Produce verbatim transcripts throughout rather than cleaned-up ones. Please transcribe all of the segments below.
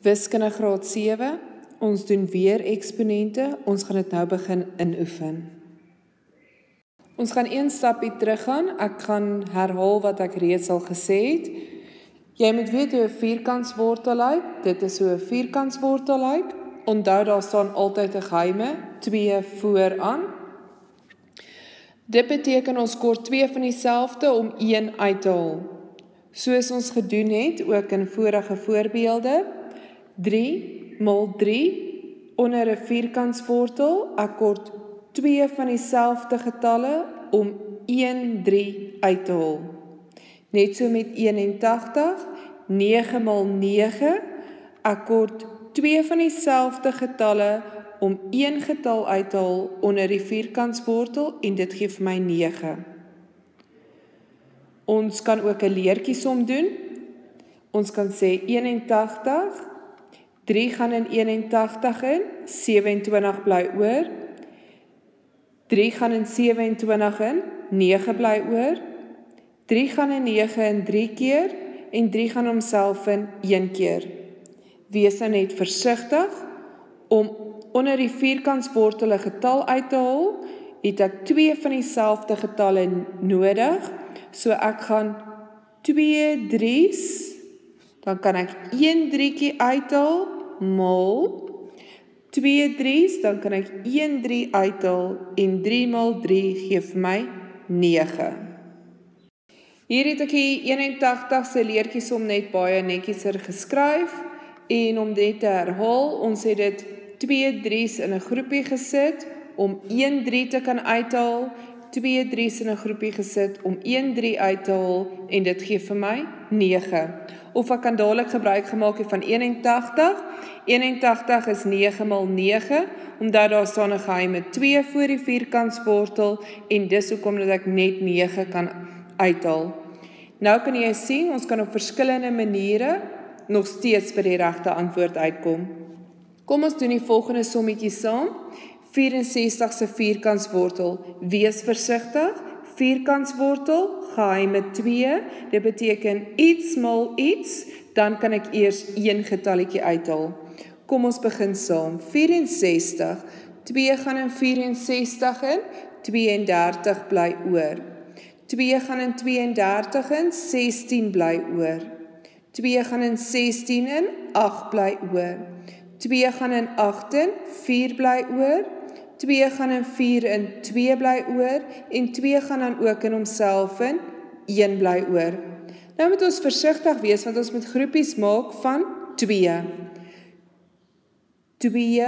Wiskunde graad sewe, ons doen weer eksponente, ons gaan dit nou begin inoefen. Ons gaan een stapie teruggaan, ek gaan herhaal wat ek reeds al gesê het. Jy moet weet hoe 'n vierkantswortel lyk, dit is hoe 'n vierkantswortel lyk. Onthou daar staan altyd 'n geheime, twee vooraan. Dit beteken ons kort twee van dieselfde om een uit te haal. Soos ons gedoen het, ook in vorige voorbeelde, drie maal drie onder 'n vierkantswortel, ek kort twee van dieselfde getalle om een drie uit te haal. Net so met eenentagtig, nege maal nege, ek kort twee van dieselfde getalle om een getal uit te haal onder die vierkantswortel en dit gee vir my nege. Ons kan ook 'n leertjiesom doen. Ons kan sê eenentagtig, drie gaan in eenentagtig in, sewe-en-twintig bly oor. drie gaan in sewe-en-twintig in, nege bly oor. drie gaan in nege in drie keer en drie gaan homself in een keer. Wees nou net versigtig om onder die vierkantswortel 'n getal uit te haal, het ek twee van dieselfde getalle nodig. So ek gaan twee drie's, dan kan ek een driekie uithaal, maal twee drie's, dan kan ek een drie uithaal en drie maal drie gee vir my nege. Hier het ek die eenentagtigste leertjiesom net baie netjieser geskryf en om dit te herhaal, ons het dit twee drie's in 'n groepie gesit om een drie te kan uithaal, twee drie's in 'n groepie gesit om een drie uit te haal en dit gee vir my nege. Of ek kan dadelik gebruik gemaak het van eenentagtig. eenentagtig is nege maal nege, omdat daar staan 'n geheime twee voor die vierkantswortel en dis hoekom dat ek net nege kan uithaal. Nou kan jy sien, ons kan op verskillende maniere nog steeds by die regte antwoord uitkom. Kom ons doen die volgende sommetjie saam. vierensestig se vierkantswortel, wees versigtig, vierkantswortel, geheime twee, dit beteken iets maal iets, dan kan ek eers een getalletjie uithaal. Kom ons begin saam, vierensestig, twee gaan in vierensestig in, tweeëndertig bly oor. twee gaan in tweeëndertig in, sestien bly oor. twee gaan in sestien in, agt bly oor. twee gaan in agt in, vier bly oor. twee gaan in vier in, twee bly oor. En twee gaan dan ook in homself in, een bly oor. Nou moet ons versigtig wees, want ons moet groepies maak van twee. twee,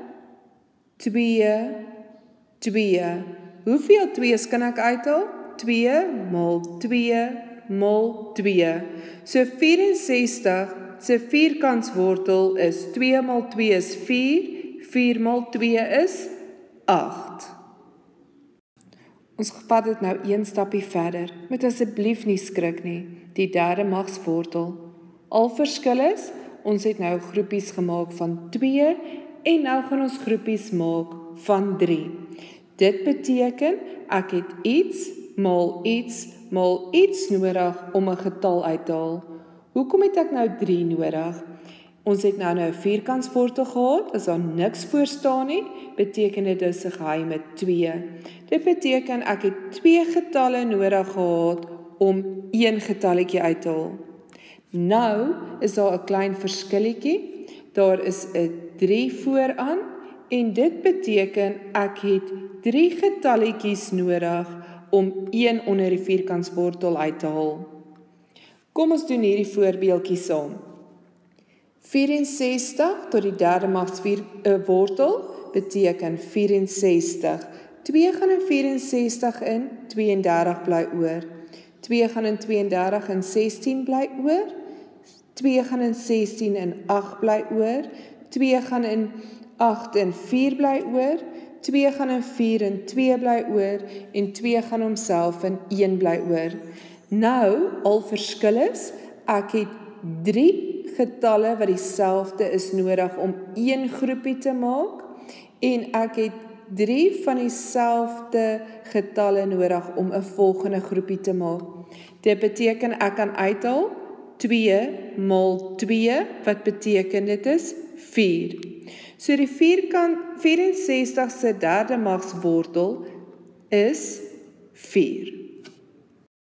twee, twee. Hoeveel twee's kan ek uithaal? twee maal twee maal twee. So vierensestig se vierkantswortel is twee maal twee is vier, vier maal twee is agt. Ons vat dit nou een stapie verder. Moet asseblief nie skrik nie. Die derde magswortel. Al verskil is, ons het nou groepies gemaak van twee en nou gaan ons groepies maak van drie. Dit beteken ek het iets maal iets maal iets nodig om 'n getal uit te haal. Hoekom het ek nou drie nodig? Ons het nou nou 'n vierkantswortel gehad, as daar niks voor staan nie, beteken dit is 'n geheime twee. Dit beteken ek het twee getalle nodig gehad om een getalletjie uit te haal. Nou is daar 'n klein verskilletjie, daar is 'n drie vooraan en dit beteken ek het drie getalletjies nodig om een onder die vierkantswortel uit te haal. Kom ons doen hierdie voorbeeldjie saam. vierensestig tot die derde magswortel beteken vierensestig. twee gaan in vierensestig in, tweeëndertig bly oor. twee gaan in tweeëndertig in, sestien bly oor. twee gaan in sestien in, agt bly oor. twee gaan in agt in, vier bly oor. twee gaan in vier in, twee bly oor. En twee gaan homself in, een bly oor. Nou, al verskil is, ek het drie getalle wat dieselfde is nodig om een groepie te maak en ek het drie van dieselfde getalle nodig om 'n volgende groepie te maak. Dit beteken ek kan uithaal twee maal twee, wat beteken dit is vier. So die vierkant vyf en sestig se derde magswortel is vier.